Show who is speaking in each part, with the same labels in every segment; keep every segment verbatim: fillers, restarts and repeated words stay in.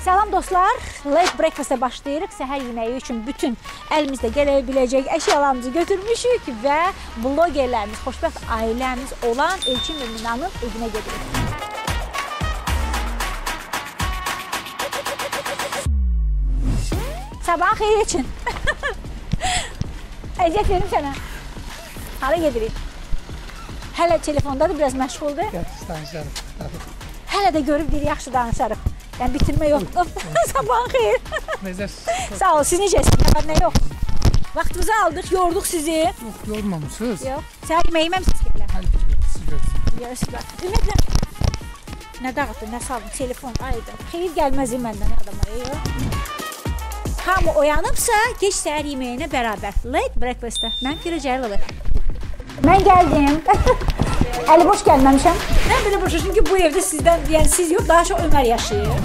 Speaker 1: Salam dostlar, Late Breakfast'a başlayırıq. Səhər yeməyi üçün bütün əlimizdə gələ biləcək əşyalarımızı götürmüşük və blogerlərimiz, xoşbəxt ailəmiz olan Elçin və Minanın evinə gedirik. Sabahın xeyir Elçin. Əziyyət verim sənə. Hara gedirik? Hələ telefondadır, biraz məşğuldur. Hələ də görüb deyir, yaxşı danışarıq. Yəni bitirmə yoxdur. Sabahın xeyir.
Speaker 2: Necəsiz?
Speaker 1: Sağ ol, siz necəsiniz? Nə yox? Vaxtımızı aldıq, yorduq sizi.
Speaker 2: Yox, yormamışsınız.
Speaker 1: Yox. Səhər yeməyi yeməmisiniz ki elə?
Speaker 2: Hələ ki, siz görürsünüz.
Speaker 1: Yarısılar. Ümumiyyətlə, nə dağıtdı, nə saldım, telefon, ayda. Xeyir gəlməz məndən adama, yox. Hamı oyanıbsa, geç səhər yeməyinə bərabər. Late Breakfast'da. Mən Firə Cəlilova. Mən gəldim. Əli boş gəlməmişəm. Mən belə boşam, çünki bu evdə sizdən, yəni siz yox, daha çox Ömər yaşayır.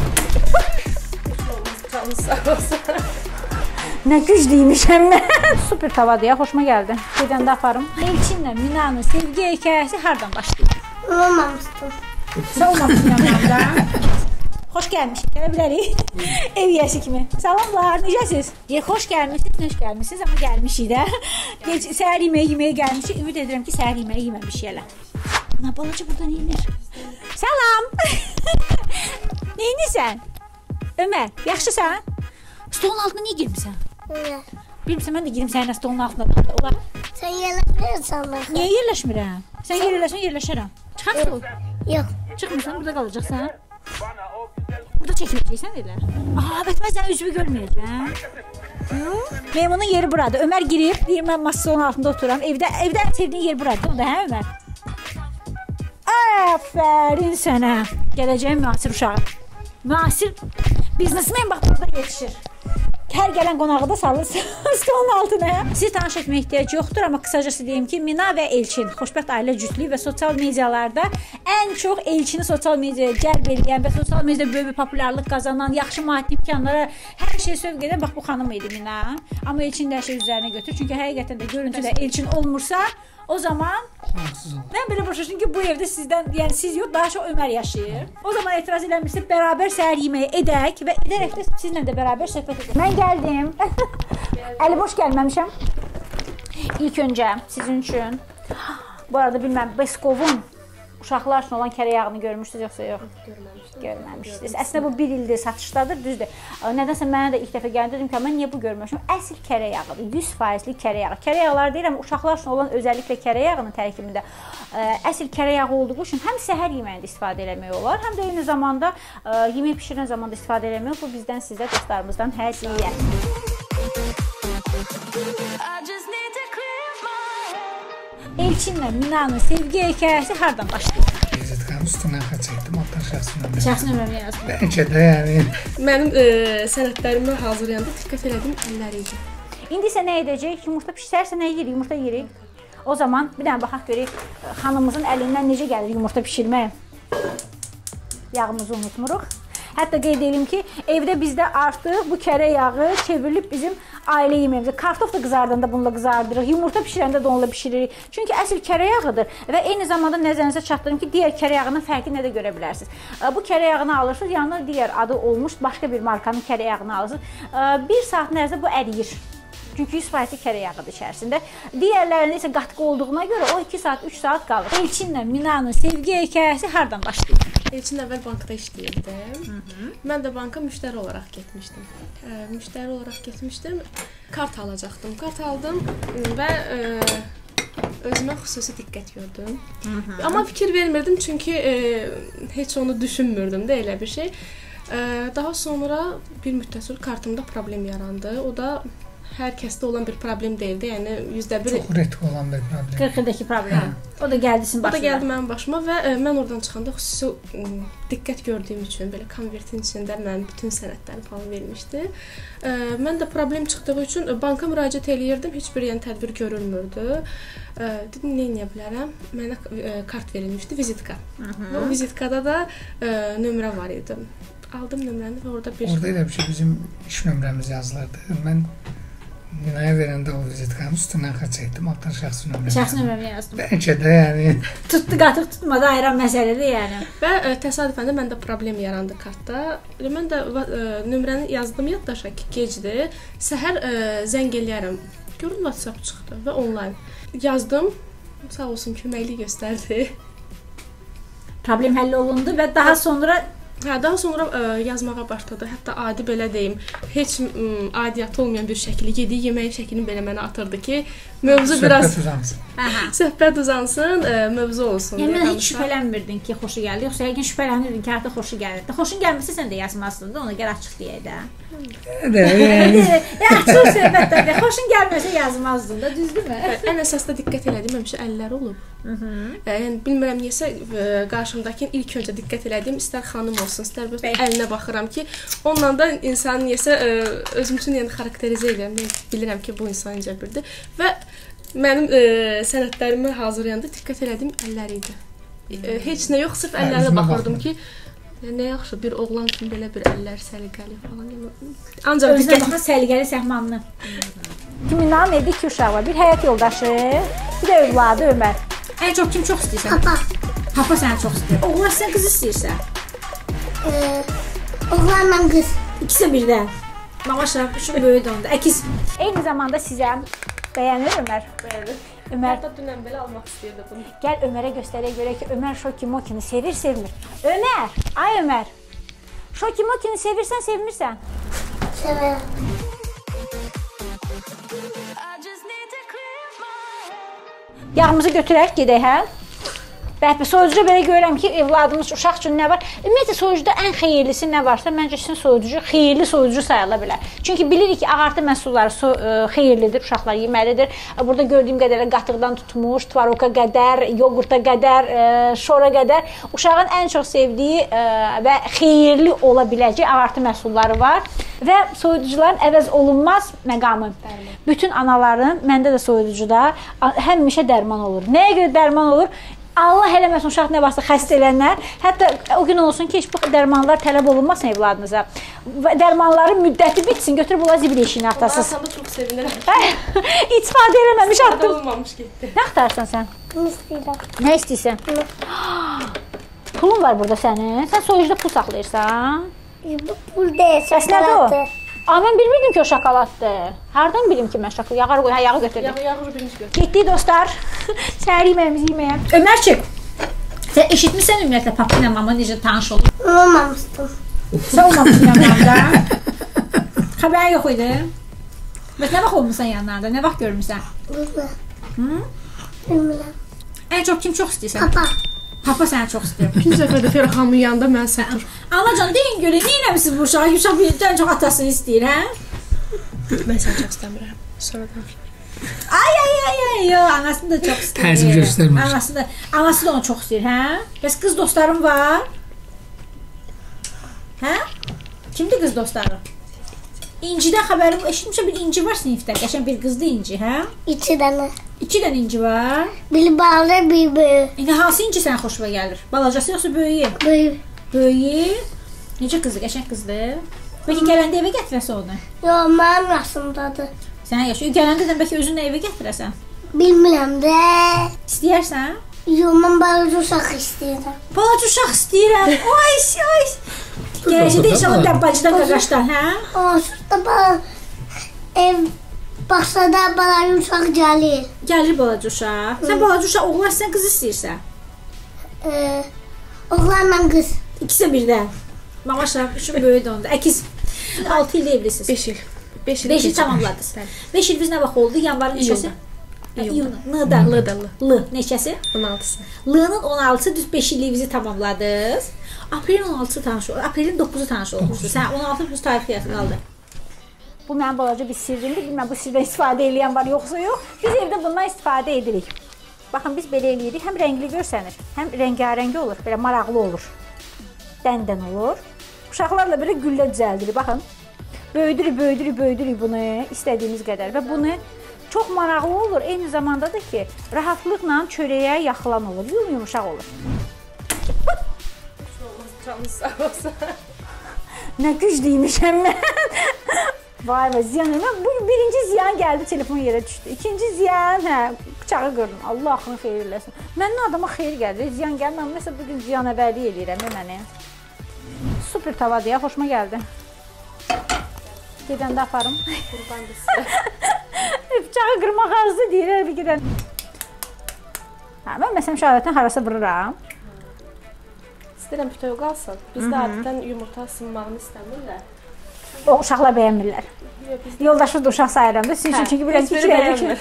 Speaker 3: Canı sağ olsun.
Speaker 1: Nə güclüymüşəm mən. Super tavadır ya, xoşuma gəldi. Gedəndə aparım. Elçinlə Minanın sevgi hekayəsi hardan başlayır?
Speaker 3: Olmamışdım.
Speaker 1: Sən olmamışsın yanımda. Xoş gəlmişik, gələ bilərik. Ev yiyəsi kimi. Salamlar, necəsiz? Deyir, xoş gəlmişsiniz, xoş gəlmişsiniz, amma gəlmişik də. Gec, səhər yeməyi yeməyə gəlmişik. Ümid edirəm ki, səhər yeməyi yeməmişik elə. Ana, balaca burada neyinir? Salam! Neyinirsən? Ömər, yaxşısan? Stolun altına niyə girmişsən?
Speaker 3: Niyə?
Speaker 1: Bilmirsən, mən də girim sənin stolun altına. Olar.
Speaker 3: Sən yerləşmirsən baxı.
Speaker 1: Niyə yerləşmirəm? Sən yerləşən yerləşərəm. Çıxaq stol.
Speaker 3: Yox.
Speaker 1: Çıxmırsan, burada qalacaqsan. Burada çəkiləcəksən elə. Aa, bətməzdən üzvü görməyəcəm. Meymunun yeri burada. Ömər girib, deyir, mən masasının altında oturam. Evdə, evdə sevdiyin yer burada. O da, hə Ömər? Aferin sənə. Gələcəyim müasir uşağı. Müasir biznesmen bax burada yetişir. Hər gələn qonağı da salır stolun altına. Sizi tanış etməyə ehtiyac yoxdur, amma qısacası deyim ki, Mina və Elçin xoşbəxt ailə cütlüyü və sosial medialarda ən çox Elçini sosial mediaya cəlb edən və sosial mediada böyük bir populyarlıq qazanan, yaxşı maddi imkanlara hər şey sövq edən bax bu xanım idi Mina. Amma Elçin də hər şey üzərinə götürür. Çünki həqiqətən də görüntüdə Elçin olmursa, o zaman mən belə başa düşdüm ki, bu evdə sizdən, yəni siz yox, daha çox Ömər yaşayır. O zaman etiraz eləmirsə, bərabər səhər yeməyi edək və edərək də sizinlə də bərabər söhbət edək. Mən gəldim. Əli boş gəlməmişəm. İlk öncə sizin üçün, bu arada bilməm, Beskovun uşaqlar üçün olan kərə yağını görmüşsünüz yoxsa yox? Görməmişdim. Görməmişdiniz. Əslində bu bir ildir satışdadır, düzdür. Nədənsə mənə də ilk dəfə gəldi, dedim ki, mən niyə bu görməmişəm? Əsl kərə yağıdır, yüz faizlik kərə yağı. Kərə yağları deyirəm, uşaqlar üçün olan özelliklə kərə yağının tərkibində əsl kərə yağı olduğu üçün həm səhər yeməyində istifadə eləmək olar, həm də eyni zamanda yemək pişirən zamanda istifadə eləmək. Bu bizdən sizə, dostlarımızdan hədiyyə. Elçinlə Minanın sevgi hekayəsi hardan başlayır?
Speaker 2: Vizitkanın üstünə xətt çəkdim, altdan şəxsi nömrə.
Speaker 1: Şəxsi nömrəni yazdım.
Speaker 2: Bəlkə də yəni.
Speaker 3: Mənim e, sənədlərimi hazırlayanda diqqət elədim əlləri idi.
Speaker 1: İndi isə nə edəcək? Yumurta pişirərsə nə yeyirik? Yumurta yeyirik. O zaman bir dənə baxaq görək xanımımızın əlindən necə gəlir yumurta pişirmək. Yağımızı unutmuruq. Hətta qeyd edelim ki, evdə bizdə artıq bu kərə yağı çevrilib bizim ailə yeməyimizə. Kartof da qızardanda bununla qızardırıq, yumurta pişirəndə də onunla pişiririk. Çünki əsl kərə yağıdır və eyni zamanda nəzərinizə çatdırım ki, digər kərə yağının fərqi nədə görə bilərsiniz. Bu kərə yağını alırsınız, yanına digər adı olmuş başqa bir markanın kərə yağını alırsınız. Bir saat ərzində bu əriyir. Çünki yüz faizli kərə yağıdır içərisində. Digərlərində isə qatqı olduğuna görə o iki saat, üç saat qalır. Elçinlə Minanın sevgi hekayəsi hardan başlayır?
Speaker 3: Elçin əvvəl bankda işləyirdi. Mən də banka müştəri olaraq getmişdim. E, müştəri olaraq getmişdim. Kart alacaqdım. Kart aldım və e, özümə xüsusi diqqət gördüm. Hı -hı. Amma fikir vermirdim çünki e, heç onu düşünmürdüm də elə bir şey. E, daha sonra bir müddət sonra kartımda problem yarandı. O da hər kəsdə olan bir problem deyildi. Yəni yüzdə bir
Speaker 2: çox ritmi olan bir problem.
Speaker 1: qırxdakı problem. O da gəldi sizin başına.
Speaker 3: O da gəldi mənim başıma və e, mən oradan çıxanda xüsusi e, diqqət gördüyüm üçün belə konvertin içində mənim bütün sənədlərimi falan vermişdi. E, mən də problem çıxdığı üçün banka müraciət eləyirdim. Heç bir yəni tədbir görülmürdü. E, dedim, nə edə bilərəm? Mənə e, kart verilmişdi, vizitka. Hı -hı. Və o vizitkada da e, nömrə var idi. Aldım nömrəni və orada bir
Speaker 2: Orada elə bir şey bizim iş nömrəmiz yazılırdı. Mən Minaya verəndə o vizitkanın üstündən xətt çəkdim, altdan şəxsi nömrəmi.
Speaker 1: Şəxsi nömrəmi yazdım.
Speaker 2: Bəlkə də yəni
Speaker 1: Tutdu, qatıq tutmadı, ayıran məsələdir yəni.
Speaker 3: Və ə, təsadüfən də məndə problem yarandı kartda. Mən də ə, nömrəni yazdım yaddaşa ki, gecdir. Səhər ə, zəng eləyərəm. Görün WhatsApp çıxdı və onlayn. Yazdım. Sağ olsun köməkli göstərdi.
Speaker 1: Problem həll olundu və daha sonra
Speaker 3: Hə, daha sonra ə, yazmağa başladı. Hətta adi belə deyim, heç ə, adiyyatı olmayan bir şəkli, yediyi yeməyin şəklini belə mənə atırdı ki, mövzu biraz
Speaker 2: söhbət uzansın.
Speaker 1: Aha.
Speaker 3: söhbət uzansın, ə, mövzu olsun.
Speaker 1: Yəni mən heç şübhələnmirdin ki, xoşu gəldi, yoxsa yəqin şübhələnirdin ki, artıq xoşu gəlirdi. Xoşun gəlməsə sən də yazmazdın da, ona görə açıq deyək də.
Speaker 2: Də yəni
Speaker 1: Ya açıq söhbətdə, xoşun gəlməsə yazmazdın da, düzdürmü?
Speaker 3: Ən əsasda diqqət elədim, həmişə əllər olub.
Speaker 1: Mhm.
Speaker 3: Yəni bilmirəm niyəsə qarşımdakı ilk öncə diqqət elədiyim istər xanım olsun, istər bir əlinə baxıram ki, onunla da insan niyəsə özüm üçün yəni xarakterizə edirəm. Mən bilirəm ki, bu insan necə biridir və mənim ə, sənədlərimi hazırlayanda diqqət elədiyim əllər idi. Ə, heç nə yox, sırf əllərinə baxırdım ki, nə yaxşı bir oğlan üçün belə bir əllər səliqəli falan. Ancaq
Speaker 1: Özünə
Speaker 3: diqqət
Speaker 1: baxın səliqəli səhmanlı. Kimin evdə iki uşaq var, bir həyat yoldaşı, bir də övladı Ömər. Ən çox kim çox istəyirsən?
Speaker 4: Papa.
Speaker 1: Papa səni çox istəyir. Oğlan sən qız istəyirsən?
Speaker 4: Ee, oğlanla qız.
Speaker 1: İkisi birdən. Mama şəraf üçün böyük onda. Əkiz. Eyni zamanda sizə bəyənir Ömər.
Speaker 3: Bəli.
Speaker 1: Ömər,
Speaker 3: Hətta dünən belə almaq istəyirdi bunu.
Speaker 1: gəl Ömərə göstərək görə ki, Ömər Şoki Mokini sevir, sevmir. Ömər, ay Ömər. Şoki Mokini sevirsən, sevmirsən?
Speaker 4: Severəm.
Speaker 1: Yağımızı götürək, gedək, hə? Bəhbə, soyucuda belə görürəm ki, evladımız, uşaq üçün nə var? Ümumiyyətlə, soyucuda ən xeyirlisi nə varsa, məncə sizin soyucu xeyirli soyucu sayıla bilər. Çünki bilirik ki, ağartı məhsulları so xeyirlidir, uşaqlar yeməlidir. Burada gördüyüm qədərlə qatıqdan tutmuş, tvaroka qədər, yoğurta qədər, şora qədər uşağın ən çox sevdiyi və xeyirli ola biləcək ağartı məhsulları var. Və soyuducuların əvəz olunmaz məqamı. Bütün anaların, məndə də soyuducuda həmişə dərman olur. Nəyə görə dərman olur? Allah eləməsin, uşaq nə varsa xəstə elənlər, hətta o gün olsun ki, heç bu dərmanlar tələb olunmasın evladınıza. Dərmanların müddəti bitsin, götürüb ola zibil eşiyini atasız.
Speaker 3: Aslında çox sevinirəm.
Speaker 1: İtifadə eləməmiş atdım.
Speaker 3: Olmamış getdi.
Speaker 1: Nə axtarsan sən?
Speaker 4: Bunu istəyirəm.
Speaker 1: Nə istəyirsən? Pulun var burada sənin. Sən soyucuda pul saxlayırsan.
Speaker 4: Bu pul deyil,
Speaker 1: Bəs nədir o?
Speaker 4: şokoladdır.
Speaker 1: Amma mən bilmirdim ki, o şokoladdır. Hardan bilim ki, mən şokolad? Yağı qoy, hə, yağı götürdüm.
Speaker 3: Yağı yağı birinci götür.
Speaker 1: Getdik dostlar. Səhər yeməyimizi yeməyə. Ömərçik, sən eşitmirsən ümumiyyətlə papa ilə mama necə tanış olur?
Speaker 4: Olmamışdım.
Speaker 1: Sən olmamışsın yanlarında. Xəbərin yox idi. Bəs nə vaxt olmuşsan yanlarında? Nə vaxt görmüsən?
Speaker 4: Bilmirəm.
Speaker 1: Hı?
Speaker 4: Bilmirəm.
Speaker 1: Ən çox kim çox istəyirsən?
Speaker 4: Papa.
Speaker 1: Papa səni çox istəyir.
Speaker 3: İkinci dəfə də Fərxanın yanında mən satır.
Speaker 1: Anacan, deyin görə, niyə eləmişsiniz bu uşağı? Uşaq birdən çox atasını istəyir, hə?
Speaker 3: Mən səni çox istəmirəm. Sonradan.
Speaker 1: Ay ay ay ay, yo, anasını da çox istəyir.
Speaker 2: Təzim göstərmir.
Speaker 1: Anası da, anası da onu çox istəyir, hə? Bəs qız dostların var? Hə? Kimdir qız dostları? İncidən xəbərim, eşitmişəm bir inci var sinifdə, qəşəng bir qızdı inci, hə?
Speaker 4: İki dənə.
Speaker 1: İki dənə inci var.
Speaker 4: Bir balaca, bir böyük.
Speaker 1: İndi hansı inci sənə xoşuna gəlir? Balacası yoxsa böyüyü?
Speaker 4: Böyük.
Speaker 1: Böyüyü. Necə qızdır, qəşəng qızdır? Bəlkə gələndə evə gətirəsə onu?
Speaker 4: Yox, mənim rasımdadır.
Speaker 1: Sən yaşıyor, gələndə də bəlkə özünlə evə gətirəsən?
Speaker 4: Bilmirəm də.
Speaker 1: İstəyərsən?
Speaker 4: Yox, mən balaca uşaq istəyirəm.
Speaker 1: Balaca uşaq istəyirəm. Ay, ay. Gələcəkdə inşallah dəbbacıdan qaqaşdan, hə?
Speaker 4: O, şurada bala ev baxsada balaca uşaq gəlir.
Speaker 1: Gəlir balaca uşaq. Sən balaca uşaq oğlan istəyirsən, qız istəyirsən?
Speaker 4: Ee, oğlanla qız.
Speaker 1: İkisi birdən. Mama şəraf üçün böyüdü onda. Əkiz. altı il evlisiniz.
Speaker 3: beş il. beş il.
Speaker 1: beş il tamamladınız. beş il biz nə vaxt oldu? Yanvarın neçəsi? İyun. N-da.
Speaker 3: L da L.
Speaker 1: L. Neçəsi?
Speaker 3: on altısı.
Speaker 1: L-nın on altısı düz beş illiyinizi tamamladınız. Aprelin on altısı tanış oldu. Aprelin doqquzu tanış olmuşdu. Sən on altı plus tarixi yazın qaldı. Bu mənim balaca bir sirrimdir. Bilməm bu sirdən istifadə edən var yoxsa yox. Biz evdə bundan istifadə edirik. Baxın biz belə eləyirik. Həm rəngli görsənir, həm rəngarəng olur, belə maraqlı olur. Dən-dən olur. Uşaqlarla belə güllə düzəldirik. Baxın. Böyüdürük, böyüdürük, böyüdürük bunu istədiyimiz qədər və bunu çox maraqlı olur. Eyni zamanda da ki, rahatlıqla çörəyə yaxılan olur, yumuşaq olur.
Speaker 3: Canınız sağ olsun.
Speaker 1: Nə güclüymüşəm mən. Vay vay ziyan eləmə. Bu birinci ziyan gəldi, telefon yerə düşdü. İkinci ziyan, hə, bıçağı qırdım. Allah axını xeyir eləsin. Məndən adama xeyir gəlir, ziyan gəlməm. Məsələn, bugün ziyan əvvəli eləyirəm mənə. Super tavadır ya, xoşuma gəldi. Gedəndə aparım.
Speaker 3: Qurban da sizə.
Speaker 1: Bıçağı qırmaq arzu deyir, bir gedən. Hə, mən məsələn şəhadətdən harasa vururam.
Speaker 3: İstəyirəm bütöv qalsın. Bizdə adətən yumurta sınmağını istəmirlər.
Speaker 1: O uşaqlar bəyənmirlər. Yoldaşı da uşaq sayıram da. Sizin üçün çünki bilən ki, iki bəyənmir.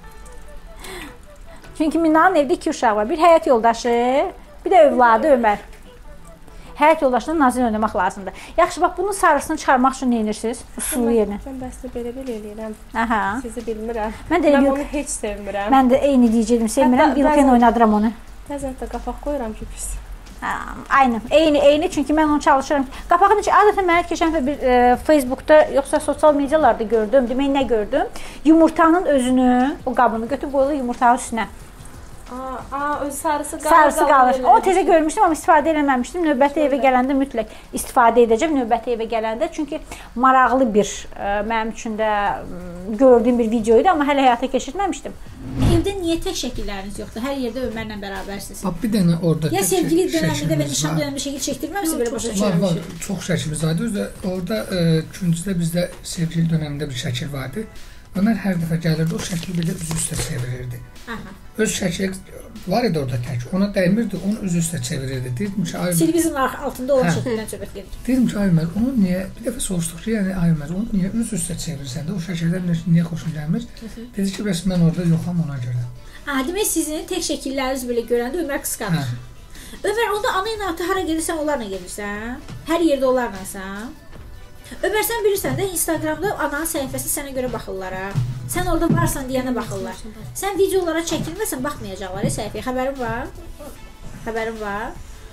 Speaker 1: Çünki Minanın evdə iki uşaq var. Bir həyat yoldaşı, bir də övladı Ömər. Həyat yoldaşını nazir oynamaq lazımdır. Yaxşı, bax, bunun sarısını çıxarmaq üçün nə edirsiniz? Usulu yerinə.
Speaker 3: Mən bəslə belə-belə eləyirəm.
Speaker 1: Aha.
Speaker 3: Sizi bilmirəm.
Speaker 1: Mən də
Speaker 3: Mən onu heç sevmirəm.
Speaker 1: Mən də eyni deyəcəydim, sevmirəm. Bilkən oynadıram onu.
Speaker 3: Bəzən də qapaq qoyuram ki, pis.
Speaker 1: Aynen, eyni, eyni çünki mən onu çalışıram. Qapağını adətən mənə keçən bir e, Facebookda yoxsa sosial medialarda gördüm. Demək nə gördüm? Yumurtanın özünü, o qabını götürüb qoyulur yumurtanın üstünə.
Speaker 3: Aa, aa, öz sarısı qalır.
Speaker 1: Sarısı qalır. O tezə görmüşdüm amma istifadə eləməmişdim. Növbəti evə gələndə mütləq istifadə edəcəm. Növbəti evə gələndə çünki maraqlı bir e, mənim üçün də gördüyüm bir video idi amma hələ həyata keçirməmişdim. Evdə niyə tək şəkilləriniz yoxdur? Hər yerdə Ömərlə bərabərsiniz.
Speaker 2: Bax bir dənə orada
Speaker 1: ya sevgili dönəmində və nişan dönəmində şəkil çəkdirməmisiniz belə başa
Speaker 2: var, var, çox şəkilimiz vardı. Özdə orada üçüncüdə bizdə sevgili dönəmində bir şəkil vardı. Ömər hər dəfə gəlirdi, o şəkli belə üz üstə çevirirdi. Aha. Öz şəkli var idi orada tək. Ona dəymirdi, onu üz üstə çevirirdi. Deyirdim ki, ay
Speaker 1: televizorun altında olan şəkildən söhbət gedir.
Speaker 2: Deyirdim ki, ay Ömər, onu niyə bir dəfə soruşduq ki, yəni ay Ömər, onu niyə üz üstə çevirsən də o şəkillər niyə xoşun gəlmir? Dedi ki, bəs mən orada yoxam ona görə.
Speaker 1: Ha, demək sizin tək şəkilləriniz belə görəndə Ömər qısqanır. Ömər, onda ana ilə ata hara gedirsən, onlarla gedirsən? Hər yerdə onlarlasan? Ömər, sən bilirsən də Instagramda ananın səhifəsi sənə görə baxırlar ha. Sən orada varsan deyənə baxırlar. Sən videolara çəkilməsən baxmayacaqlar səhifəyə. Xəbərin var? Xəbərin var?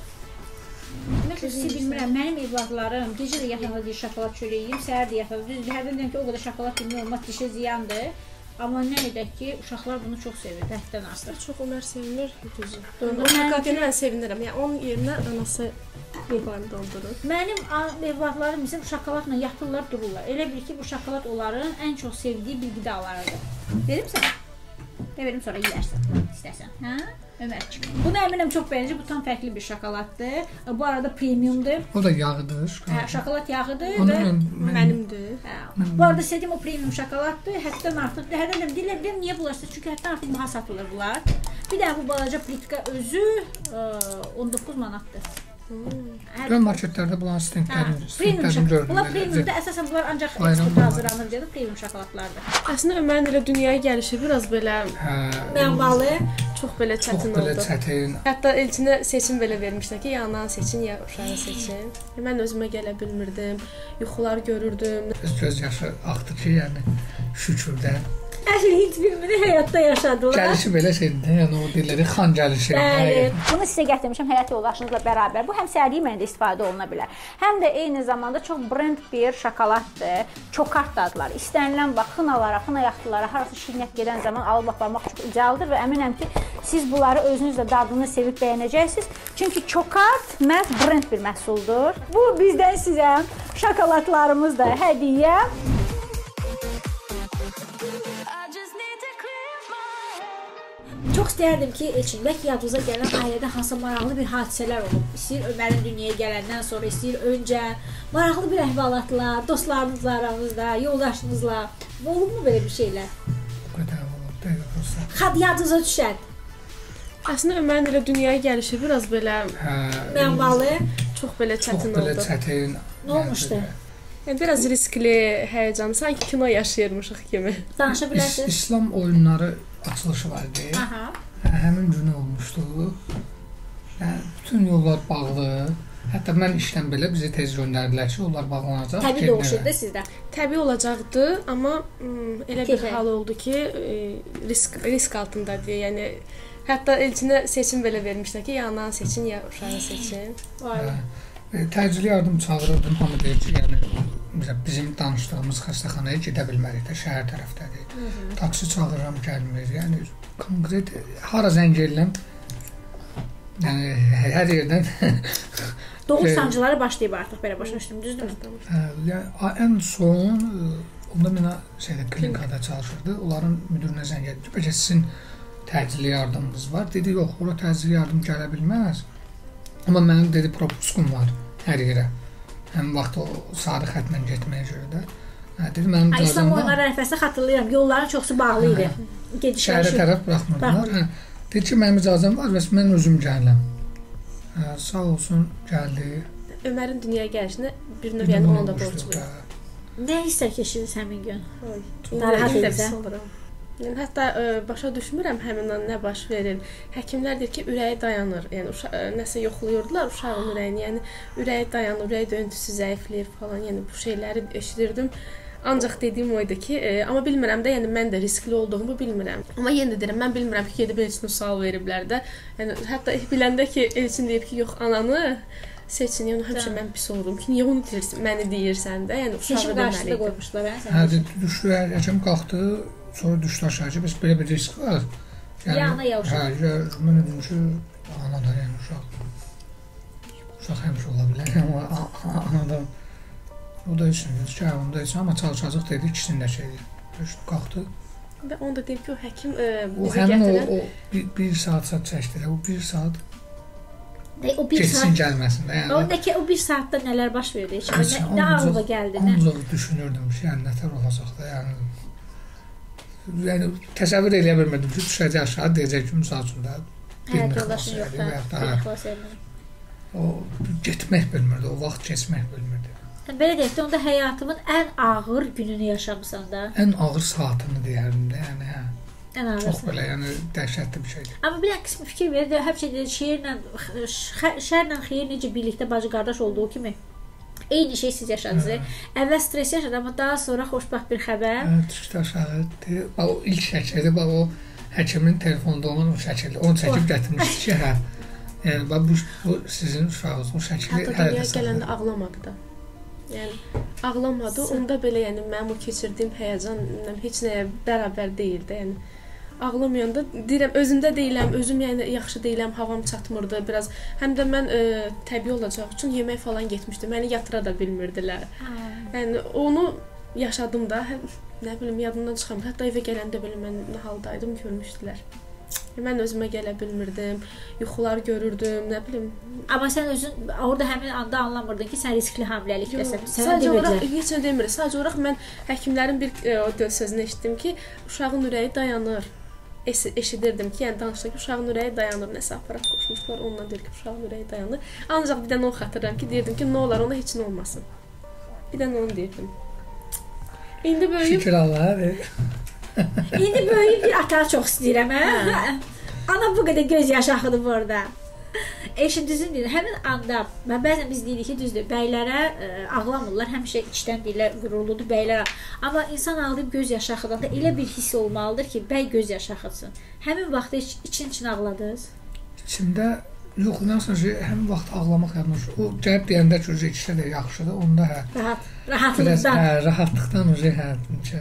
Speaker 1: Mən sizi bilmirəm, mənim evladlarım gecə də yatanda deyir şokolad çörəyiyim, səhər də yatanda düzdür. Hərdən deyəm ki, o qədər şokolad yemək olmaz, dişə ziyandır. Amma nə edək ki, uşaqlar bunu çox sevir, həddən artıq.
Speaker 3: Çox Ömər sevinir, düzü. Onun hakikatini mən sevinirəm. Yəni onun yerinə anası qurbanı doldurur.
Speaker 1: Mənim evladlarım isə bu şokoladla yatırlar, dururlar. Elə bil ki, bu şokolad onların ən çox sevdiyi bir qidalarıdır. Verim sənə? De verim, sonra yeyərsən, istəsən. Hə? Ömərcik. Bunu əminəm çox bəyənəcək. Bu tam fərqli bir şokoladdır. Bu arada premiumdur.
Speaker 2: O da yağıdır.
Speaker 1: Hə, şokolad yağıdır
Speaker 2: Onu
Speaker 1: və
Speaker 2: mən,
Speaker 3: mənimdir.
Speaker 1: Hə. Bu arada istədiyim o premium şokoladdır. Həddən artıq. Hərdən də deyirlər, deyirəm niyə bulaşdı? Çünki həddən artıq baha satılır bunlar. Bir də bu balaca plitka özü on doqquz manatdır.
Speaker 2: Göl marketlərdə bunların stendlərini
Speaker 1: premium
Speaker 2: gördüm.
Speaker 1: Bunlar premiumdur. Əsasən bunlar ancaq eksporta hazırlanır deyə premium şokoladlardır.
Speaker 3: Əslində Ömərin elə dünyaya gəlişi biraz belə
Speaker 1: mənalı,
Speaker 3: çox belə çətin oldu.
Speaker 2: Çox belə çətin.
Speaker 3: Hətta Elçinə seçim belə vermişlər ki, ya ananı seçin, ya uşağı seçin. Mən özümə gələ bilmirdim. Yuxular görürdüm.
Speaker 2: Göz yaşı axdı ki, yəni şükür də.
Speaker 1: Əsl Hint filmini həyatda yaşadılar.
Speaker 2: Gəlişi belə şeydir, yəni o dilləri xan gəlişi.
Speaker 1: Bəli. Bunu sizə gətirmişəm həyat yoldaşınızla bərabər. Bu həm səhərlik mənada istifadə oluna bilər. Həm də eyni zamanda çox brend bir şokoladdır. Çokart dadlar. İstənilən bax xınalara, xına yaxtılara, harasa şirniyyat gedən zaman alıb aparmaq çox idealdır və əminəm ki, siz bunları özünüz də dadını sevib bəyənəcəksiniz. Çünki çokart məhz brend bir məhsuldur. Bu bizdən sizə şokoladlarımız da hədiyyə. Çox istərdim ki, Elçin, bəlkə yadınıza gələn ailədə hansısa maraqlı bir hadisələr olub. İstəyir Ömərin dünyaya gələndən sonra, istəyir öncə maraqlı bir əhvalatlar, dostlarınızla aranızda, yoldaşınızla. Olubmu belə bir şeylər?
Speaker 2: O qədər olub, dəqiq olsa.
Speaker 1: Xad yadınıza düşən.
Speaker 3: Əslində Ömərin elə dünyaya gəlişi biraz belə
Speaker 1: mənalı,
Speaker 3: çox belə çətin oldu.
Speaker 2: Çox belə çətin.
Speaker 1: Nə olmuşdu?
Speaker 3: Yəni biraz riskli, həyəcanlı, sanki kino yaşayırmışıq kimi.
Speaker 1: Danışa bilərsiniz?
Speaker 2: İslam oyunları açılışı vardı.
Speaker 1: Aha.
Speaker 2: Həmin günü olmuşdu. Yəni bütün yollar bağlı. Hətta mən işdən belə bizi tez göndərdilər ki, yollar bağlanacaq.
Speaker 1: Təbii oluşurdu sizdə.
Speaker 3: Təbii olacaqdı, amma elə bir hal oldu ki, risk risk altındadır. Yəni hətta Elçinə seçim belə vermişlər ki, ya ananı seçin, ya uşağı seçin.
Speaker 1: Vay.
Speaker 2: Təcili yardım çağırırdım, hamı deyir ki, yəni bizim danışdığımız xəstəxanaya gedə bilmərik də, şəhər tərəfdədir. Taksi çağırıram, gəlmir. Yəni konkret hara zəng edirəm, yəni hər yerdən
Speaker 1: doğum sancıları başlayıb artıq belə başa düşdüm, düzdürmü?
Speaker 2: Yəni ən son onda mənə şeydə klinikada çalışırdı. Onların müdirinə zəng etdi. Bəlkə sizin təcili yardımınız var. Dedi, yox, ora təcili yardım gələ bilməz. Amma mənim dedi propuskum var hər yerə. Həmin vaxt o sarı xətlə getməyə görə də. Hə, dedi mənim icazəm var.
Speaker 1: İslam oyunları ərəfəsində xatırlayıram. Yolların çoxsu bağlı idi.
Speaker 2: Şəhərə tərəf buraxmırdılar. Hə, dedi ki, mənim icazəm var və mən özüm gəlirəm. Hə, sağ olsun, gəldi.
Speaker 3: Ömərin dünyaya gəlişinə bir növ yəni ona da borcluyum.
Speaker 1: Nə hisslər keçirdiniz həmin gün?
Speaker 3: Narahat edirəm. Yəni hətta ə, başa düşmürəm həmin an nə baş verir. Həkimlər deyir ki, ürəyi dayanır. Yəni uşaq ə, nəsə yoxlayırdılar uşağın ürəyini. Yəni ürəyi dayanır, ürək döyüntüsü zəifləyir falan. Yəni bu şeyləri eşidirdim. Ancaq dediyim o idi ki, ə, amma bilmirəm də, yəni mən də riskli olduğumu bilmirəm. Amma yenə də deyirəm, mən bilmirəm ki, gedib Elçinə sual veriblər də. Yəni hətta biləndə ki, Elçin deyib ki, yox ananı seçin, yəni həmişə mən pis olurum ki, niyə onu deyirsən, məni deyirsən də, yəni uşağı
Speaker 1: deməli qoymuşlar,
Speaker 2: hə? Hə, düşdü, həkəm qalxdı, sonra düşdü aşağı ki, bəs belə bir risk var.
Speaker 1: Ya ana ya uşaq.
Speaker 2: Hə, mən dedim ki, ana da, yəni uşaq. Uşaq həmişə ola bilər, amma ana da, o da üçün, ki, onda üçün, amma çalışacaq dedi, ikisini də şey deyil. Düşdü, qalxdı.
Speaker 3: Və onu da deyib ki, o həkim
Speaker 2: bizi gətirən... O bir saat saat çəkdir, o bir saat
Speaker 1: o bir
Speaker 2: keçsin
Speaker 1: saat
Speaker 2: gəlməsin də. Yəni
Speaker 1: oradakı o bir saatda nələr baş verdi? Heç nə, nə ağlıma gəldi, nə?
Speaker 2: Ancaq düşünürdüm ki, yəni nətər olacaq da, yəni yəni təsəvvür eləyə bilmirdim ki, düşəcək aşağı, deyəcək ki, misal üçün də
Speaker 1: həyat yoldaşın yoxdur.
Speaker 2: O getmək bilmirdi, o vaxt keçmək bilmirdi.
Speaker 1: Belə deyək də, onda həyatımın ən ağır gününü yaşamısan da.
Speaker 2: Ən ağır saatını deyərdim də, yəni hə.
Speaker 1: Ən ağır.
Speaker 2: Çox belə, yəni dəhşətli bir şeydir.
Speaker 1: Amma bir qismi fikir verir, həmişə deyir, şeirlə, şərlə xeyir necə birlikdə bacı qardaş olduğu kimi eyni şey siz yaşadınız. Əvvəl stres yaşadı, amma daha sonra xoşbaxt bir xəbər.
Speaker 2: Düşdü aşağı. Bax o ilk şəkildir, bax o həkimin telefonda olan o şəkildir. Onu çəkib gətirmişdi ki, hə. Yəni bax bu, bu sizin uşağınız, o şəkili
Speaker 3: hələ də saxlayır. Gələndə ağlamadı da. Yəni ağlamadı. Onda belə yəni mənim o keçirdiyim həyəcan heç nəyə bərabər deyildi. Yəni ağlamayanda deyirəm özümdə deyiləm, özüm yəni yaxşı deyiləm, havam çatmırdı biraz. Həm də mən ə, təbii olacaq üçün yemək falan getmişdim. Məni yatıra da bilmirdilər. Yəni onu yaşadım da, həm, nə bilim yadımdan çıxamır. Hətta evə gələndə belə mən nə haldaydım görmüşdülər. Mən özümə gələ bilmirdim, yuxular görürdüm, nə bilim.
Speaker 1: Amma sən özün orada həmin anda anlamırdın ki, sən riskli hamiləlikdəsən.
Speaker 3: Sadəcə olaraq, heç nə demirəm. Sadəcə olaraq mən həkimlərin bir e, o sözünü eşitdim ki, uşağın ürəyi dayanır. Es eşidirdim ki, yəni danışdı ki, uşağın ürəyi dayanır. Nəsə aparat qoşmuşlar, ondan deyir ki, uşağın ürəyi dayanır. Ancaq bir dənə onu xatırlayıram ki, deyirdim ki, nə olar, ona heç nə olmasın. Bir dənə onu deyirdim. İndi böyüyüb...
Speaker 2: Şükür Allaha.
Speaker 1: İndi böyüyüb bir ata çox istəyirəm, hə? Ana bu qədər göz yaşı axıdı burada. Eşin düzün deyir, həmin anda, bəzən biz deyirik ki, düzdür, bəylərə ə, ağlamırlar, həmişə içdən deyirlər, qürurludur bəylərə. Amma insan ağlayıb göz yaşı axıdanda elə bir hiss olmalıdır ki, bəy göz yaşı axıtsın. Həmin vaxtda için-için ağladınız?
Speaker 2: İçimdə, yox, nəsə ki, həmin vaxt ağlamaq yanlış. O gəlib deyəndə ki, ikisi də yaxşıdır, onda hə.
Speaker 1: Rahat, rahatlıqdan.
Speaker 2: Hə, rahatlıqdan o hə,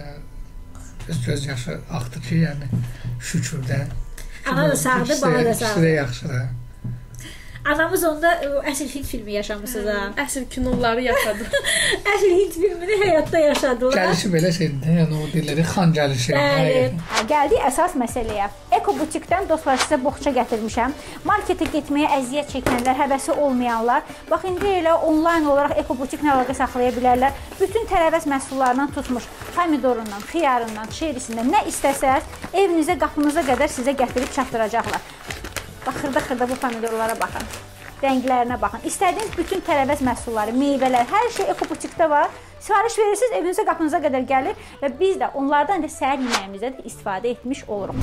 Speaker 2: göz yaşı axdı ki, yəni şükür də.
Speaker 1: Ana da sağdır, bana da sağdır.
Speaker 2: İkisi də yaxşıdır.
Speaker 1: Anamız onda əsl Hind filmi yaşamışsınız ha.
Speaker 3: Əsl kinoları yaşadı.
Speaker 1: Əsl Hind filmini həyatda yaşadılar.
Speaker 2: Gəlişi belə şeydir, yəni o dilləri xan gəlişi.
Speaker 1: Bəli. Gəldik əsas məsələyə. Eko butikdən dostlar sizə boğça gətirmişəm. Marketə getməyə əziyyət çəkənlər, həvəsi olmayanlar, bax indi elə onlayn olaraq eko butiklə əlaqə saxlaya bilərlər. Bütün tərəvəz məhsullarından tutmuş, pomidorundan, xiyarından, çerisindən nə istəsəz, evinizə, qapınıza qədər sizə gətirib çatdıracaqlar. Bax, xırda-xırda bu pomidorlara baxın, rənglərinə baxın. İstədiyiniz bütün tərəvəz məhsulları, meyvələr, hər şey eko butikdə var. Sifariş verirsiniz, evinizə, qapınıza qədər gəlir və biz də onlardan da səhər yeməyimizdə də istifadə etmiş oluruq.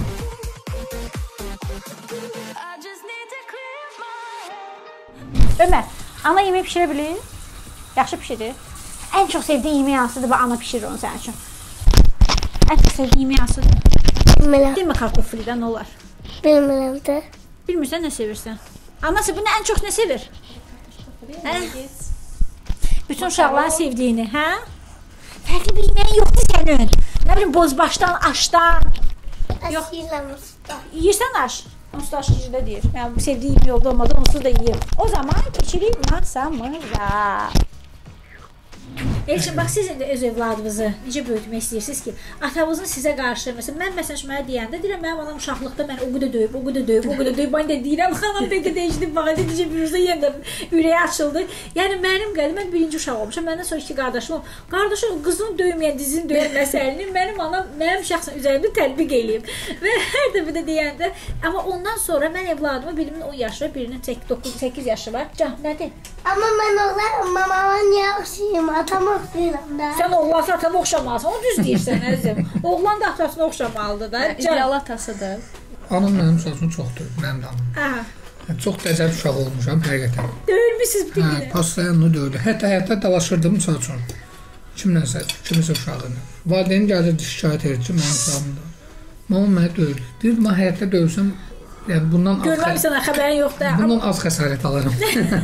Speaker 1: Ömər, ana yemək pişirə bilir? Yaxşı pişirir. Ən çox sevdiyin yemək hansıdır və ana pişirir onu sənin üçün? Ən çox sevdiyin yemək hansıdır?
Speaker 4: Bilmirəm.
Speaker 1: Demə kartoflidən nə olar?
Speaker 4: Bilmirəm də.
Speaker 1: Bilmirsən nə sevirsən? Anası bunu ən çox nə sevir? Hə? Bütün uşaqların sevdiyini, hə? Fərqli bir yeməyin yoxdur sənin. Nə bilim, bozbaşdan, aşdan.
Speaker 4: Yox. Yiyirəm usta.
Speaker 1: Yiyirsən aş? Onsuz da aş yiyirdə deyir. Yəni, bu sevdiyi yolda olmadı, onsuz da yiyir. O zaman keçirik masamıza. Elçin, bax siz indi öz evladınızı necə böyütmək istəyirsiniz ki, atanızın sizə qarşı, məsələn, mən məsələn mənə deyəndə deyirəm, mənim anam uşaqlıqda məni o qədər döyüb, o qədər döyüb, o qədər döyüb, mən də deyirəm, xanım dedi, dəyişdim, bax, necə biruzda yenə ürəyi açıldı. Yəni, mənim qədim, mən birinci uşaq olmuşam, məndən sonra iki qardaşım olmuşam. Qardaşım qızını döyməyən, dizini döyən məsələni mənim anam, mənim şəxsən üzərimdə tətbiq eləyib. Və hər dəfə də deyəndə, amma ondan sonra mən evladımı, birimin on yaşı var, birinin doqquz səkkiz yaşı var. Can, nədir?
Speaker 4: Amma mən oğlan, mamama niyə oxşayım, atama oxşayıram da.
Speaker 1: Sən oğlansa atama oxşamazsın, o düz deyirsən, əzizim. Oğlan da atasına oxşamalıdır da.
Speaker 3: İdeal atasıdır.
Speaker 2: Anam mənim uşağım çoxdur, mənim də anam.
Speaker 1: Aha.
Speaker 2: Çox dəcəl uşaq olmuşam, həqiqətən.
Speaker 1: Döyülmüşsünüz bütün
Speaker 2: Hə,
Speaker 1: günü.
Speaker 2: pastayanlı döyülür. Hətta həyatda dalaşırdım, misal üçün. Kimləsə, kimisə uşağını. Valideyn gəlirdi, şikayət edir ki, mənim uşağımdır. Mama mənə döyür. Deyir, mən həyatda dövsəm, yəni bundan az,
Speaker 1: Görməmişsən, xəbərin yoxdur.
Speaker 2: bundan az xəsarət alaram.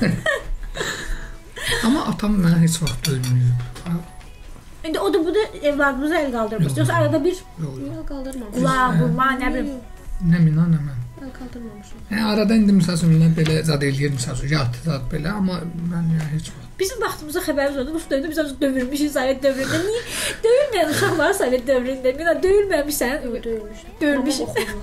Speaker 2: Amma atam mənə heç vaxt döyməyib.
Speaker 1: İndi o da bu da evladımıza el qaldırmışdı. Yoxsa arada bir
Speaker 3: Yox, qaldırmamışam.
Speaker 1: qulaq, vurma, nə bilim.
Speaker 2: Nə mina, nə mən.
Speaker 3: Yox, qaldırmamışam.
Speaker 2: Yəni, arada indi misal üçün mən belə zad eləyir, misal üçün, yatdı zad belə, amma mən ya heç vaxt.
Speaker 1: Bizim vaxtımızda xəbərimiz oldu. Bu dövrdə biz azı dövülmüşük Sovet dövründə. Niyə döyülməyən uşaqlar Sovet dövründə? Mina döyülməmişsən?
Speaker 3: Döyülmüşdüm.
Speaker 1: Döyülmüşük.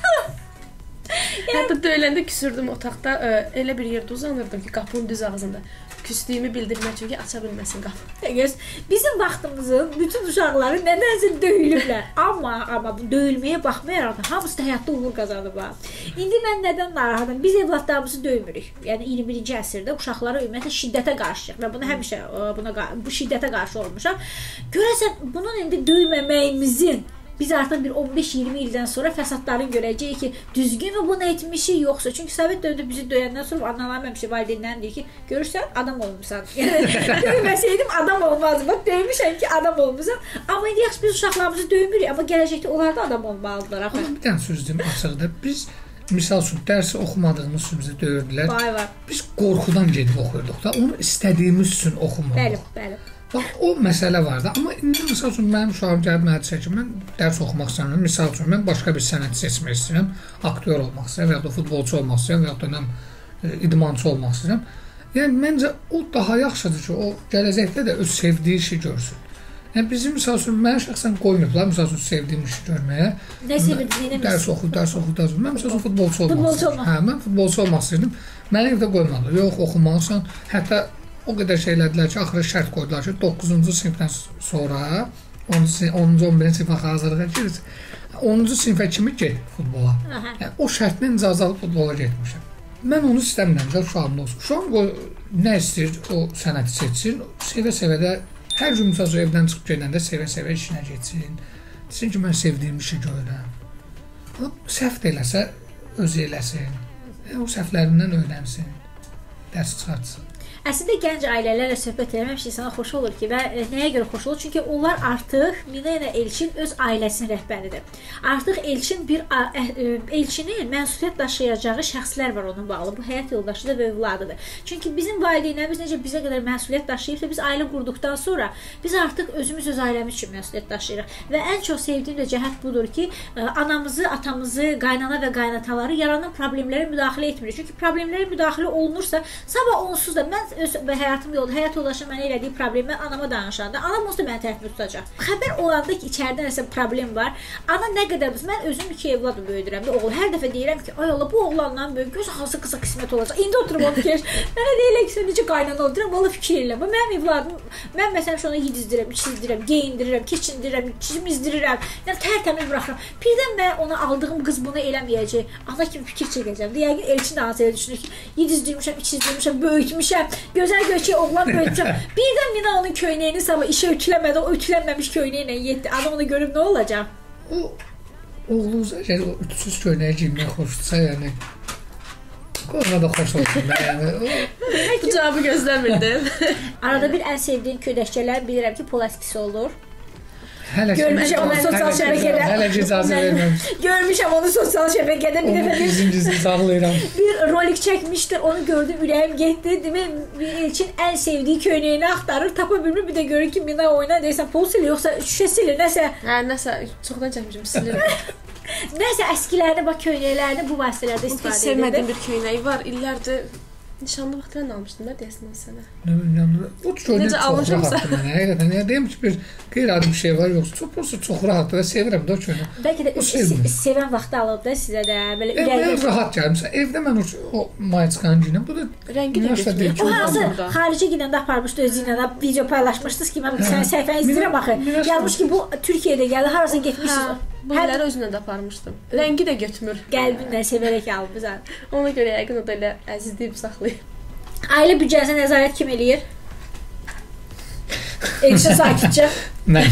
Speaker 3: Hətta döyüləndə küsürdüm otaqda, elə bir yerdə uzanırdım ki, qapının düz ağzında. Küsdüyümü bildirmək üçün ki, aça bilməsin qapı.
Speaker 1: Göz, bizim vaxtımızın bütün uşaqları nədənsə döyülüblər. Amma, amma bu döyülməyə baxmayaraq da hamısı da həyatda uğur qazanıblar. İndi mən nədən narahatam? Biz evladlarımızı döymürük. Yəni iyirmi birinci əsrdə uşaqlara ümumiyyətlə şiddətə qarşıyıq. Və bunu həmişə buna bu şiddətə qarşı olmuşam. Görəsən bunun indi döyməməyimizin biz artıq bir on beş iyirmi ildən sonra fəsadların görəcəyik ki, düzgün mü bunu etmişik, yoxsa? Çünki Sovet dövründə bizi döyəndən sonra analarım həmişə valideynlərim deyir ki, görürsən, adam olmuşsan. Yəni, döyməsəydim adam olmazdı. Bax, döymüşəm ki, adam olmuşsan. Amma indi yaxşı biz uşaqlarımızı döymürük, amma gələcəkdə onlar da adam olmalıdırlar.
Speaker 2: Amma bir dənə söz deyim açıqda. Biz, misal üçün, dərsi oxumadığımız üçün bizi döyürdülər.
Speaker 1: Vay var.
Speaker 2: Biz qorxudan gedib oxuyurduq da, onu istədiyimiz üçün oxumurduk.
Speaker 1: Bəli, bəli.
Speaker 2: Bax, o məsələ var da. Amma indi, misal üçün, mənim uşağım gəlib mənə deyir ki, mən dərs oxumaq istəyirəm. Misal üçün, mən başqa bir sənət seçmək istəyirəm. Aktyor olmaq istəyirəm, və ya da futbolçu olmaq istəyirəm, və ya da nə, idmançı olmaq istəyirəm. Yəni, məncə, o daha yaxşıdır ki, o gələcəkdə də öz sevdiyi işi görsün. Yəni, bizim, misal üçün, mənə şəxsən qoymuyublar, misal üçün, sevdiyim işi görməyə.
Speaker 1: Nə sevirdiyini mi?
Speaker 2: Dərs oxu, dərs oxu, dərs oxu. Mən, misal üçün, futbolçu olmaq
Speaker 1: Futbolçu
Speaker 2: istəyirəm. Hə, mən futbolçu olmaq istəyirdim. Mənə evdə qoymadılar. Yox, oxumalısan. Hətta o qədər şeylədilər ki, axırı şərt qoydular ki, doqquzuncu sinifdən sonra, onuncu on birinci sinifə hazırlığa girir. onuncu sinifə kimi get futbola. Yəni, o şərtlə icazəli futbola getmişəm. Mən onu istəmirəm də uşağım olsun. Uşağım o, nə istəyir, o sənəti seçsin, sevə-sevə də hər gün misal evdən çıxıb gedəndə sevə-sevə işinə getsin. Desin ki, mən sevdiyim işi görürəm. Səhv də eləsə, özü eləsin. O səhvlərindən öyrənsin, dərs çıxartsın.
Speaker 1: Əslində gənc ailələrlə söhbət eləmək insana xoş olur ki, və nəyə görə xoş olur? Çünki onlar artıq Mina ilə Elçin öz ailəsinin rəhbəridir. Artıq Elçin bir Elçinin məsuliyyət daşıyacağı şəxslər var onun bağlı. Bu həyat yoldaşıdır və övladıdır. Çünki bizim valideynlərimiz necə bizə qədər məsuliyyət daşıyıbsa, biz ailə qurduqdan sonra biz artıq özümüz öz ailəmiz üçün məsuliyyət daşıyırıq. Və ən çox sevdiyim də cəhət budur ki, anamızı, atamızı, qaynana və qaynataları yaranan problemlərə müdaxilə etmirik. Çünki problemlərə müdaxilə olunursa, sabah onsuz da mən öz həyatım yolda, həyat yoldaşım mənə elədiyi problemi anama danışanda, anam onsuz da məni tərəfini tutacaq. Xəbər olanda ki, içəridə nəsə problem var, ana nə qədər biz, mən özüm iki evladı böyüdürəm də, oğul, hər dəfə deyirəm ki, ay Allah, bu oğlanla böyük, göz hansı qısa qismət olacaq. İndi oturub onu fikir. Mənə deyirlər ki, sən necə qaynana olduram, valla fikir elə. Mənim evladım, mən məsələn şuna yedizdirəm, içizdirəm, geyindirirəm, keçindirirəm, çimizdirirəm, yəni tərtəmiz buraxıram. Birdən mən ona aldığım qız bunu eləməyəcək. Ana kimi fikir çəkəcəm. Yəqin Elçin də hansıya düşünür ki, yedizdirmişəm, içizdirmişəm, böyütmüşəm. Gözəl göçək oğlan böyütəcəm. Birdən Mina onun köynəyini sabah işə ütüləmədi, o ütülənməmiş köynəklə yetdi. Ana onu görüb nə olacaq?
Speaker 2: O oğlunuz əgər o ütüsüz köynəyə giyinmək xoşdursa, yəni ona da xoş olsun da, yəni.
Speaker 3: Bu cavabı gözləmirdim.
Speaker 1: Arada bir ən sevdiyim ködəkçələr bilirəm ki, pol əskisi olur.
Speaker 2: Görmüşəm
Speaker 1: onu sosial şəbəkədə.
Speaker 2: Hələ ki, icazə verməmiş.
Speaker 1: Görmüşəm onu sosial şəbəkədə. Bir dəfə
Speaker 2: gizli-gizli saxlayıram.
Speaker 1: Bir rolik çəkmişdir, onu gördüm, ürəyim getdi. Demək, Elçin ən sevdiyi köynəyini axtarır, tapa bilmir, bir də görür ki, Mina oynar, deyirsən, pol silir, yoxsa şüşə silir, nəsə.
Speaker 3: Hə, nəsə, çoxdan çəkmişim, silirəm.
Speaker 1: Nəsə, əskilərdə, bax, köynəklərdə bu vasitələrdə istifadə edir.
Speaker 3: Sevmədiyim bir köynəyi var, illərdir Nişanlı vaxtı mən almışdım da deyəsən o sənə.
Speaker 2: Nə bilim, o çox
Speaker 3: Necə almışamsa?
Speaker 2: rahatdır mənə. Həqiqətən, ya deyim ki, bir qeyri-adi bir şey var, yoxsa çox prosta çox rahatdır və sevirəm də o köynə.
Speaker 1: Bəlkə də
Speaker 2: O sevmir.
Speaker 1: sevən vaxtı alıb da sizə də belə
Speaker 2: Mən
Speaker 1: ürəkli.
Speaker 2: rahat gəlir. Məsələn, evdə mən o, o mayaçqanı geyinəm. Bu da
Speaker 3: Rəngi də
Speaker 2: Üniversite deyil
Speaker 3: götürür.
Speaker 2: ki,
Speaker 1: O hansı
Speaker 3: Burada.
Speaker 1: xarici gedəndə aparmışdı özü ilə də video paylaşmışdınız ki, mən sənin səhifəni izləyirəm axı.
Speaker 2: Miraç-
Speaker 1: Yazmış ki, bu Türkiyədə gəldi, harasa getmişsiniz.
Speaker 3: Hə, bunları özümlə də aparmışdım. Rəngi də götürmür.
Speaker 1: Qəlbinlə sevərək almısan.
Speaker 3: Ona görə yəqin o da elə əzizləyib saxlayıb.
Speaker 1: Ailə büdcəsinə nəzarət kim eləyir? Elçin sakitcə.
Speaker 2: mən.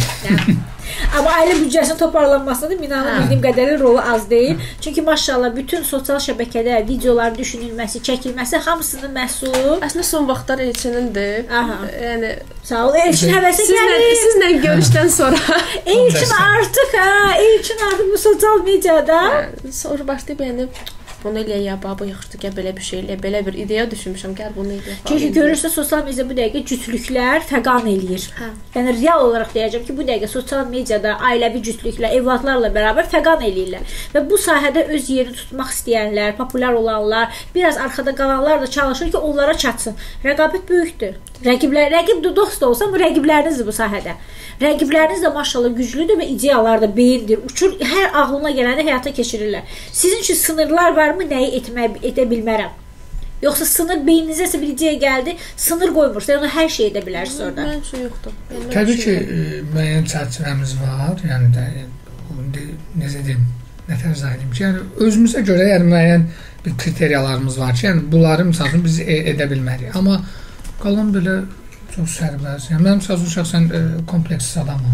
Speaker 1: Amma ailə büdcəsinin toparlanmasında Minanın
Speaker 3: Hə.
Speaker 1: bildiyim qədərilə rolu az deyil. Çünki maşallah bütün sosial şəbəkədə videoların düşünülməsi, çəkilməsi hamısının məhsulu.
Speaker 3: Əslində son vaxtlar Elçinindir.
Speaker 1: Aha.
Speaker 3: Yəni
Speaker 1: Sağ ol. Elçin həvəsə
Speaker 3: sizlə
Speaker 1: gəlir.
Speaker 3: sizlə görüşdən sonra
Speaker 1: Elçin artıq ha, Elçin artıq bu sosial mediada.
Speaker 3: sonra başlayıb yəni bunu eləyək ya, bu yaxşıdır ki, belə bir şey elə, belə bir ideya düşünmüşəm, gəl bunu eləyək.
Speaker 1: Çünki görürsə sosial media bu dəqiqə cütlüklər fəqan eləyir.
Speaker 3: Hə.
Speaker 1: Yəni real olaraq deyəcəm ki, bu dəqiqə sosial mediada ailəvi cütlüklər, evladlarla bərabər fəqan eləyirlər. Və bu sahədə öz yerini tutmaq istəyənlər, populyar olanlar, biraz arxada qalanlar da çalışır ki, onlara çatsın. Rəqabət böyükdür. Rəqiblər, rəqib də dost da olsa, bu rəqiblərinizdir bu sahədə. Rəqibləriniz də maşallah güclüdür və ideyalar da beyindir, uçur, hər ağlına gələni həyata keçirirlər. Sizin üçün sınırlar varmı, nəyi etmək, edə bilmərəm? Yoxsa sınır beyninizə bir ideya gəldi, sınır qoymursa, yəni hər şey edə bilərsiniz orada.
Speaker 3: Mən üçün yoxdur. Yəni, mən
Speaker 2: Təbii
Speaker 3: bir
Speaker 2: ki,
Speaker 3: şey
Speaker 2: e, müəyyən çərçivəmiz var. Yəni də indi necə deyim, nə tərz edeyim ki, yəni özümüzə görə yəni müəyyən bir kriteriyalarımız var ki, yəni bunları məsəl üçün biz e edə bilmərik. Amma qalan belə çox sərbəst. Yəni mən məsəl üçün şəxsən e, kompleksiz adamam.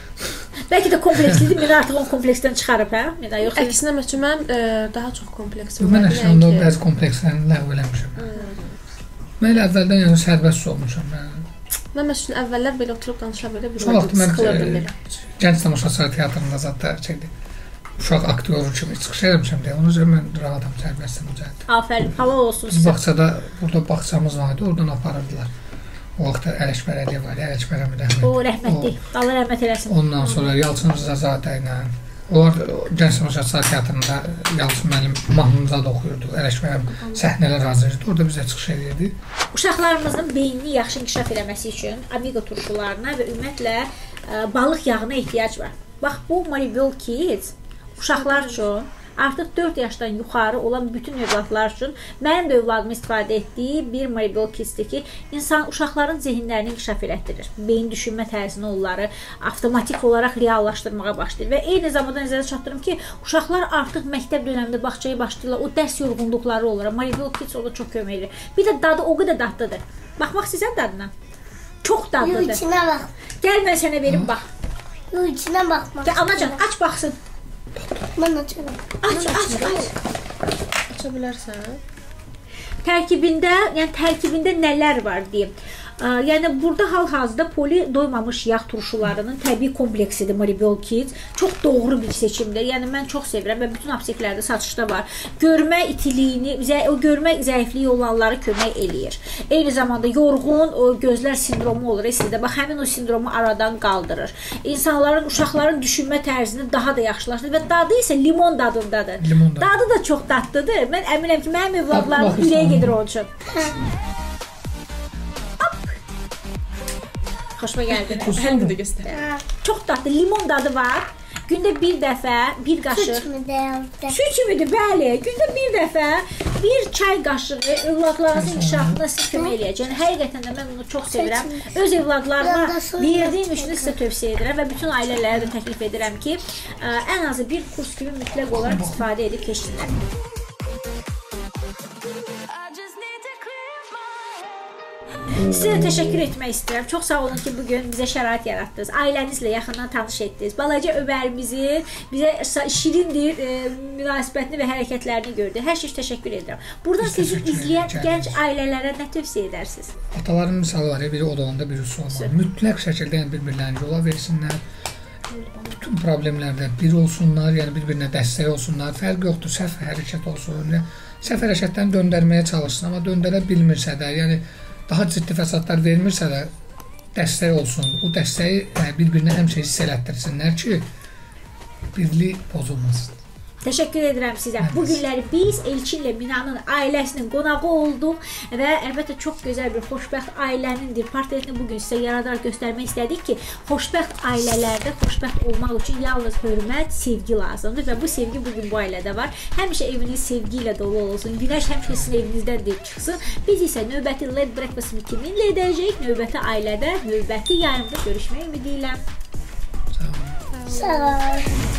Speaker 1: Bəlkə də komplekslidir, məni artıq o kompleksdən çıxarıb, hə? Mənə yoxsa
Speaker 3: Əksinə məncə mən e, daha çox kompleksim
Speaker 2: Mən
Speaker 3: var.
Speaker 2: əslində bəzi komplekslərini ləğv eləmişəm. Mən elə əvvəldən yəni sərbəst olmuşam. Yəni.
Speaker 3: Mən məsələn əvvəllər belə oturub danışa belə
Speaker 2: Çox vaxt mən
Speaker 3: sıxılırdım
Speaker 2: e,
Speaker 3: belə.
Speaker 2: Gənc tamaşaçılar teatrında zətdə çəkdi. Uşaq aktyoru kimi çıxış eləmişəm deyə. Ona görə mən rahatam, sərbəstəm o cəhətdə.
Speaker 1: afərin, halal olsun
Speaker 2: Biz
Speaker 1: sizə.
Speaker 2: bağçada, burada bağçamız vardı, oradan aparırdılar. O vaxt Ələkbər Əliyev var, Ələkbər Əmid Əhməd.
Speaker 1: O rəhmətli. Allah rəhmət eləsin.
Speaker 2: Ondan sonra Yalçın Rızazadə ilə onlar Gənc Tamaşaçılar teatrında Yalçın müəllim mahnımıza da oxuyurdu. Ələkbər Əmid səhnələr hazırlayırdı. Orada bizə çıxış edirdi.
Speaker 1: Uşaqlarımızın beynini yaxşı inkişaf eləməsi üçün amigo turşularına və ümumiyyətlə ə, balıq yağına ehtiyac var. Bax bu Maribel Kids uşaqlar üçün artıq dörd yaşdan yuxarı olan bütün övladlar üçün mənim də övladımın istifadə etdiyi bir Maribel Kids-dir ki, insan uşaqların zehinlərini inkişaf elətdirir. Beyin düşünmə tərzini onları avtomatik olaraq reallaşdırmağa başlayır və eyni zamanda nəzərə çatdırım ki, uşaqlar artıq məktəb dövründə bağçaya başlayırlar, o dərs yorğunluqları olur. Maribel Kids ona çox kömək edir. Bir də dadı o qədər dadlıdır. Baxmaq istəyirsən dadına? Çox
Speaker 4: Yox,
Speaker 1: dadlıdır.
Speaker 4: içinə bax.
Speaker 1: Gəl mən sənə verim, bax.
Speaker 4: Yox, içinə baxmaq.
Speaker 1: Gəl anacan, aç baxsın.
Speaker 4: Mən açıram.
Speaker 1: Aç, aç, aç.
Speaker 3: Aça bilərsən?
Speaker 1: Tərkibində, yəni tərkibində nələr var deyim. Ə, Yəni burada hal-hazırda poli doymamış yağ turşularının təbii kompleksidir Maribel Kids. Çox doğru bir seçimdir. Yəni mən çox sevirəm və bütün apteklərdə satışda var. Görmə itiliyini, o görmə zəifliyi olanları kömək eləyir. Eyni zamanda yorğun o gözlər sindromu olur sizdə. Bax həmin o sindromu aradan qaldırır. İnsanların, uşaqların düşünmə tərzini daha da yaxşılaşdırır və dadı isə limon dadındadır.
Speaker 2: Limon dadı.
Speaker 1: Dadı da çox dadlıdır. Mən əminəm ki, mənim övladlarım
Speaker 2: Baxırsan.
Speaker 1: ürəyə gedir onun üçün. Xoşuma gəldi.
Speaker 3: Həndə də göstər.
Speaker 1: Çox dadlı limon dadı var. Gündə bir dəfə, bir qaşıq.
Speaker 4: Süt mü deyildi?
Speaker 1: Süt kimidir, bəli. Gündə bir dəfə bir çay qaşığı övladlarınızın inkişafına sizə kömək eləyəcək. Yəni həqiqətən də mən bunu çox sevirəm. Öz övladlarıma verdiyim işini sizə tövsiyə edirəm və bütün ailələrə də təklif edirəm ki, ə, ən azı bir kurs kimi mütləq olaraq istifadə edib keçsinlər. Sizə də təşəkkür etmək istəyirəm. Çox sağ olun ki, bugün bizə şərait yaratdınız. Ailənizlə yaxından tanış etdiniz. Balaca Ömərimizin bizə şirindir e, münasibətini və hərəkətlərini gördük. Hər şey üçün təşəkkür edirəm. Buradan
Speaker 2: Biz
Speaker 1: sizi
Speaker 2: təşəkkür
Speaker 1: izləyən
Speaker 2: edirik.
Speaker 1: gənc ailələrə nə tövsiyə edərsiniz?
Speaker 2: Ataların misalı var, ya, biri o da onda, biri su olmalı. Mütləq şəkildə yəni bir-birlərini yola versinlər. Bütün problemlərdə bir olsunlar, yəni bir-birinə dəstək olsunlar. Fərq yoxdur, səhv hərəkət olsun. Yəni, səhv hərəkətdən döndərməyə çalışsın, amma döndərə bilmirsə də, yəni daha ciddi fəsadlar vermirsə də dəstək olsun. O dəstəyi bir-birinə həmişə hiss elətdirsinlər ki, birlik pozulmasın.
Speaker 1: Təşəkkür edirəm sizə. Bu günləri biz Elçinlə Minanın ailəsinin qonağı olduq və əlbəttə çox gözəl bir xoşbəxt ailənindir. Portretini bu gün sizə yaradaraq göstərmək istədik ki, xoşbəxt ailələrdə xoşbəxt olmaq üçün yalnız hörmət, sevgi lazımdır və bu sevgi bu gün bu ailədə var. Həmişə eviniz sevgi ilə dolu olsun. Günəş həmişə sizin evinizdən də çıxsın. Biz isə növbəti Led Breakfast kiminlə edəcəyik? Növbəti ailədə, növbəti yayımda görüşmək ümidi ilə.
Speaker 2: Sağ olun.
Speaker 4: Sağ ol.